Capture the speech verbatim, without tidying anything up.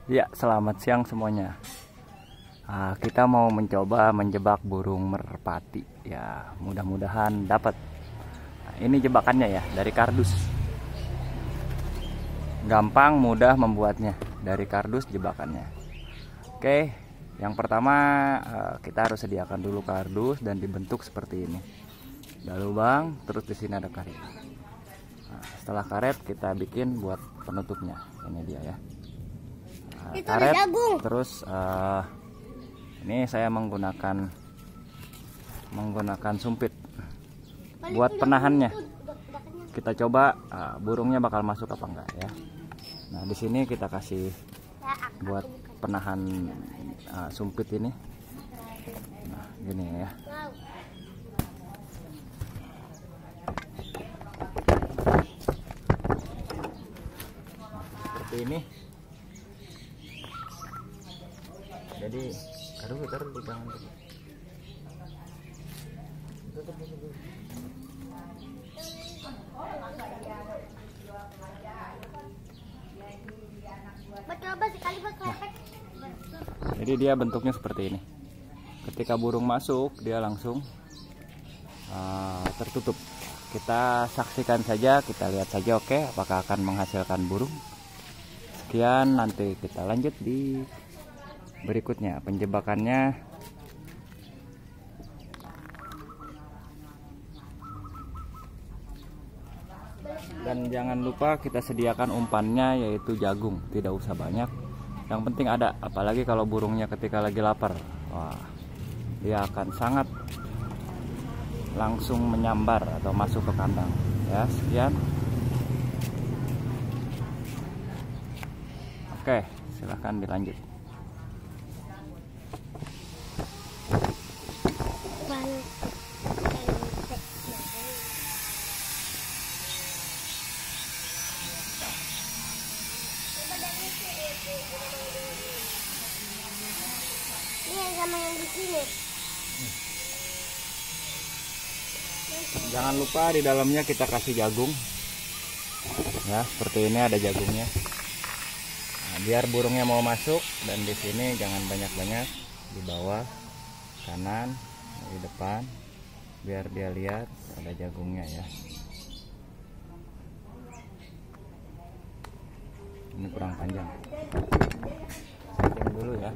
Ya, selamat siang semuanya. Nah, kita mau mencoba menjebak burung merpati. Ya, mudah-mudahan dapat. Nah, ini jebakannya ya, dari kardus. Gampang, mudah membuatnya. Dari kardus jebakannya. Oke, yang pertama kita harus sediakan dulu kardus dan dibentuk seperti ini. Ada lubang, terus di sini ada karet. Nah, setelah karet kita bikin buat penutupnya. Ini dia ya. Nah, karet, terus uh, ini saya menggunakan menggunakan sumpit buat penahannya. Kita coba uh, burungnya bakal masuk apa enggak ya. Nah, di sini kita kasih buat penahan uh, sumpit ini. Nah, gini ya. Nah, seperti ini. Jadi, aduh, taruh di tangan dulu. Nah, jadi dia bentuknya seperti ini. Ketika burung masuk, dia langsung uh, tertutup. Kita saksikan saja, kita lihat saja, oke, apakah akan menghasilkan burung. Sekian, nanti kita lanjut di berikutnya penjebakannya. Dan jangan lupa kita sediakan umpannya, yaitu jagung. Tidak usah banyak, yang penting ada. Apalagi kalau burungnya ketika lagi lapar, wah, dia akan sangat langsung menyambar atau masuk ke kandang ya. Sekian, oke, silahkan dilanjut. Ini sama yang di sini. Jangan lupa di dalamnya kita kasih jagung. Ya, seperti ini ada jagungnya. Nah, biar burungnya mau masuk, dan di sini jangan banyak-banyak, di bawah kanan, di depan, biar dia lihat ada jagungnya ya. Ini kurang panjang. Setting dulu ya.